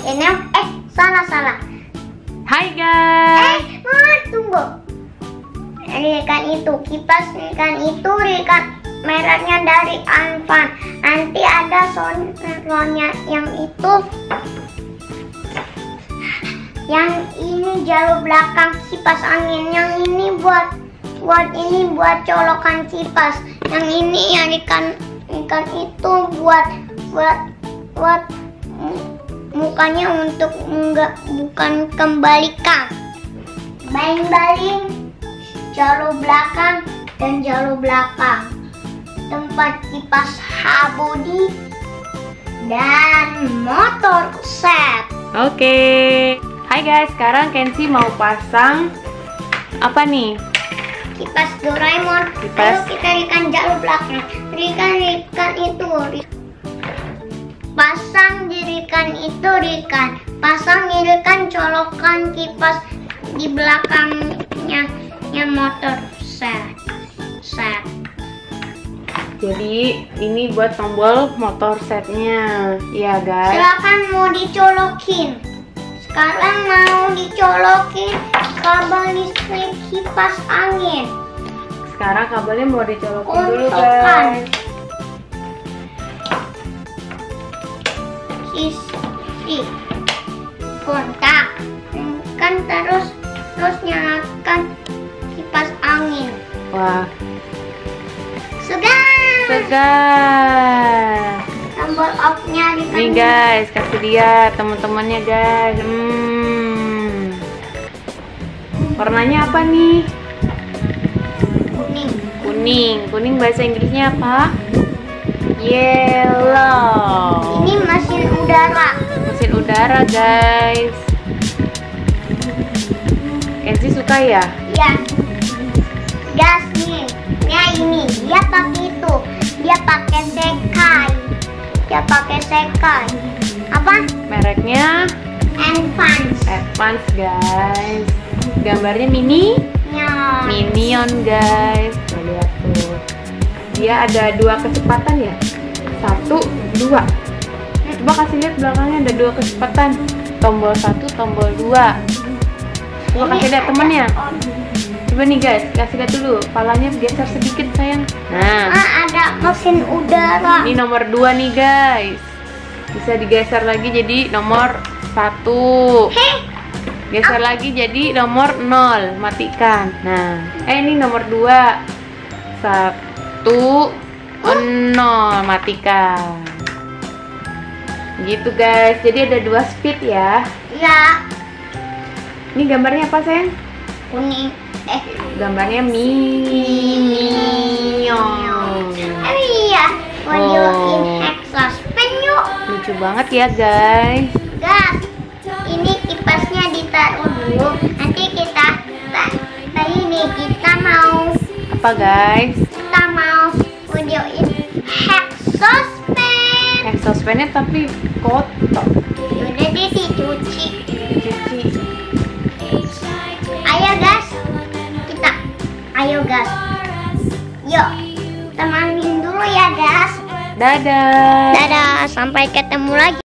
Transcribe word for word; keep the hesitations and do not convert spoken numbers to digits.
Ini eh salah salah. Hai guys. Eh, mau tunggu. Rikan itu kipas, rikan itu rikan mereknya dari Anfan. Nanti ada sononya yang itu. Yang ini jalur belakang kipas angin. Yang ini buat buat ini buat colokan kipas. Yang ini yang ikan ikan itu buat buat buat mukanya untuk enggak bukan kembalikan. Baling-baling jalur belakang dan jalur belakang. Tempat kipas Habodi dan motor set. Oke. Hai guys, sekarang Kenzi mau pasang apa nih? Kipas Doraemon. Kipas. Ayo kita ikan jalur belakang. Rikan rikan itu. Pasang dirikan itu rikan. Pasang dirikan colokan kipas di belakangnya nya motor set. Set. Jadi ini buat tombol motor setnya, ya guys. Silakan mau dicolokin. Sekarang mau dicolokin kabel listrik kipas angin. Sekarang kabelnya mau dicolokin dulu Untukkan. guys. Isi kontak kan terus terus nyalakan kipas angin. Wah, Sudah. segar. Tombol off-nya di Nih guys, kasih lihat teman-temannya guys. Hmm. Warnanya apa nih? kuning. Kuning. Kuning bahasa Inggrisnya apa? Yellow. Ini mesin udara. Mesin udara guys. Kenzi suka ya? Ya. Gas nih. Ya ini dia pakai itu. Dia pakai sekai. Dia pakai sekai. Apa? Mereknya Advance. Advance guys. Gambarnya mini Ya. Minion guys. Tuh, lihat tuh. Dia ada dua kecepatan ya. Satu, dua. Coba kasih lihat belakangnya ada dua kecepatan. Tombol satu, tombol dua. Coba kasih lihat temennya. Coba nih guys, kasih lihat dulu. Palanya geser sedikit sayang. Nah, Ah, ada mesin udara. ini nomor dua nih guys. Bisa digeser lagi jadi nomor satu. Hei, Geser lagi jadi nomor nol. Matikan. Nah, eh ini nomor dua. Satu, nol. Matikan. Gitu guys. Jadi ada dua speed ya. ya Ini gambarnya apa sayang? kuning. Eh, Gambarnya Minion. eh iya. Modelin Oh. exhaust fan yuk. Lucu banget ya guys. Gas. Ini kipasnya ditaruh dulu. Nanti kita kita, kita ini kita mau Apa guys? kita mau modelin exhaust fan. Exhaust fan-nya tapi kotor. Udah deh dicuci. Cuci. Ayo gas. Kita ayo gas. Yuk. Temanin dulu ya gas. Dadah. Dadah, sampai ketemu lagi.